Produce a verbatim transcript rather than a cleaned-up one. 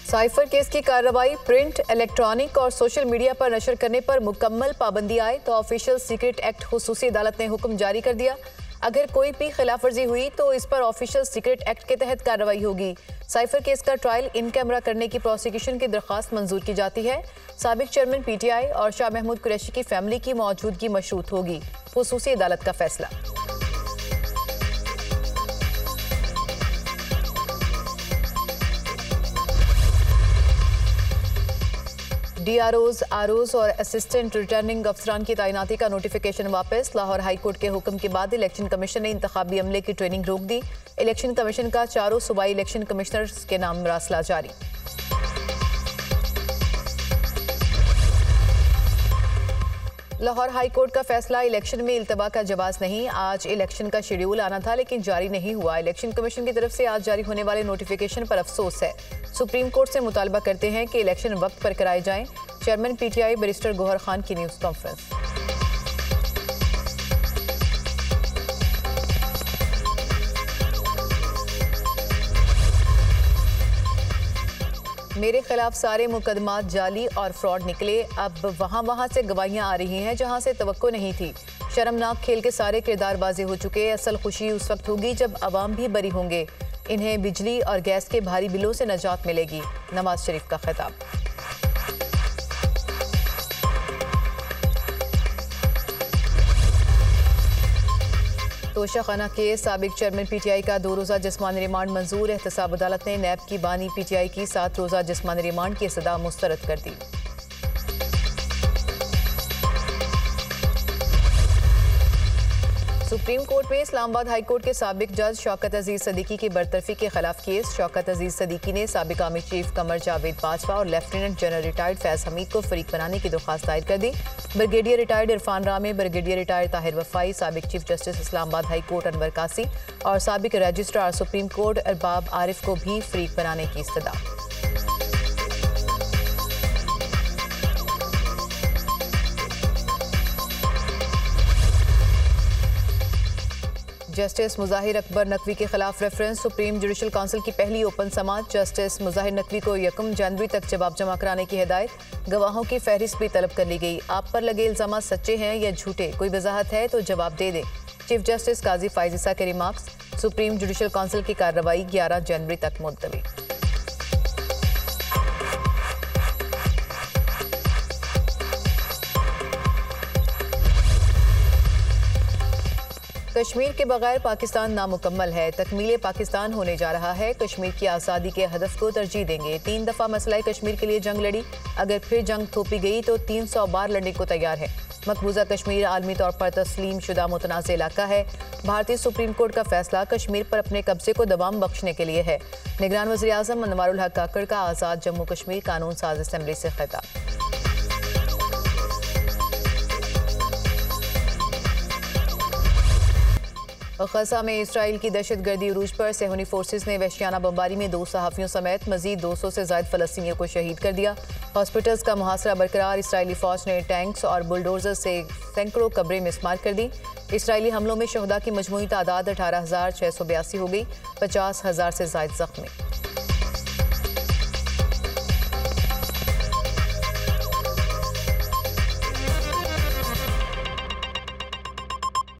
Cipher case की कार्रवाई print, electronic और सोशल मीडिया पर नशर करने पर मुकम्मल पाबंदी आए तो ऑफिशियल सीक्रेट एक्ट खुसूसी अदालत ने हुक्म जारी कर दिया। अगर कोई भी खिलाफवर्जी हुई तो इस पर ऑफिशियल सीक्रेट एक्ट के तहत कार्रवाई होगी। साइफर केस का ट्रायल इन कैमरा करने की प्रोसिक्यूशन की दरख्वास्त मंजूर की जाती है। साबिक चेयरमैन पीटीआई और शाह महमूद कुरैशी की फैमिली की मौजूदगी मशरूत होगी। खुसूसी अदालत का फैसला। डीआरओज, आरओज और असिस्टेंट रिटर्निंग अफसरान की तैनाती का नोटिफिकेशन वापस। लाहौर हाई कोर्ट के हुक्म के बाद इलेक्शन कमीशन ने इंतखाबी अमले की ट्रेनिंग रोक दी। इलेक्शन कमीशन का चारों सूबाई इलेक्शन कमिश्नर्स के नाम मरासला जारी। लाहौर हाई कोर्ट का फैसला, इलेक्शन में इल्तबा का जवाज नहीं। आज इलेक्शन का शेड्यूल आना था लेकिन जारी नहीं हुआ। इलेक्शन कमीशन की तरफ से आज जारी होने वाले नोटिफिकेशन पर अफसोस है। सुप्रीम कोर्ट से मुतालबा करते हैं कि इलेक्शन वक्त पर कराए जाएं। Chairman PTI barrister Gohar Khan की न्यूज़ कॉन्फ्रेंस। मेरे खिलाफ सारे मुकदमात जाली और फ्रॉड निकले। अब वहाँ वहाँ से गवाहियाँ आ रही हैं जहाँ से तवक्को नहीं थी। शर्मनाक खेल के सारे किरदार बाजी हो चुके। असल खुशी उस वक्त होगी जब अवाम भी बरी होंगे। इन्हें बिजली और गैस के भारी बिलों से निजात मिलेगी। नवाज शरीफ का खिताब। तोशाखाना के साबिक चेयरमैन पीटीआई का दो रोज़ा जिस्मानी रिमांड मंजूर। एहतसाब अदालत ने नैब की बानी पीटीआई की सात रोज़ा जिस्मानी रिमांड की सदा मुस्तरद कर दी। सुप्रीम कोर्ट में इस्लामाबाद हाई कोर्ट के साबिक जज शौकत अजीज सदीकी की बरतरफी के खिलाफ केस। शौकत अजीज सदीकी ने साबिक आर्मी चीफ कमर जावेद बाजवा और lieutenant general retired Faiz Hameed को फरीक बनाने की दरख्वास्त दायर कर दी। ब्रिगेडियर रिटायर्ड इरफान रामे, ब्रिगेडियर रिटायर्ड ताहिर वफाई, साबिक chief justice Islamabad high court Anwar Kasi और साबिक registrar supreme court Arbab Arif को भी फरीक बनाने की इस्तदा। जस्टिस मुजाहिर अकबर नकवी के खिलाफ रेफरेंस। सुप्रीम जुडिशल काउंसिल की पहली ओपन समाअत। जस्टिस मुजाहिर नकवी को यकम जनवरी तक जवाब जमा कराने की हिदायत। गवाहों की फहरिस्त भी तलब कर ली गई। आप पर लगे इल्जाम सच्चे हैं या झूठे, कोई वजाहत है तो जवाब दे दें। चीफ जस्टिस काजी फाइजिसा के रिमार्क्स। सुप्रीम जुडिशल काउंसिल की कार्रवाई ग्यारह जनवरी तक मुलतवी। कश्मीर के बगैर पाकिस्तान नामुकम्मल है। तकमील पाकिस्तान होने जा रहा है। कश्मीर की आज़ादी के हदफ को तरजीह देंगे। तीन दफ़ा मसला कश्मीर के लिए जंग लड़ी। अगर फिर जंग थोपी गई तो तीन सौ बार लड़ने को तैयार है। मकबूजा कश्मीर आलमी तौर पर तस्लीम शुदा मुतनाज़ इलाका है। भारतीय सुप्रीम कोर्ट का फैसला कश्मीर पर अपने कब्जे को दबाम बख्शने के लिए है। निगरान वज़ीर आज़म अनवारुल हक काकड़ का आज़ाद जम्मू कश्मीर कानून साज असम्बली से खिताब। गजा में इसराइल की दहशत गर्दी उरूज पर। सेहूनी फोर्सेस ने वहशियाना बमबारी में दो सहाफ़ियों समेत मजीद दो सौ से ज़ायद फ़लस्तीनियों को शहीद कर दिया। हॉस्पिटल्स का मुहासरा बरकरार। इसराइली फ़ौज ने टैंक्स और बुलडोज़र से सैकड़ों कब्रें मिसमार कर दी। इसराइली हमलों में शहदा की मजमूई तादाद अठारह हज़ार छः सौ बयासी हो गई। पचास हज़ार से ज़ायद ज़ख्मी।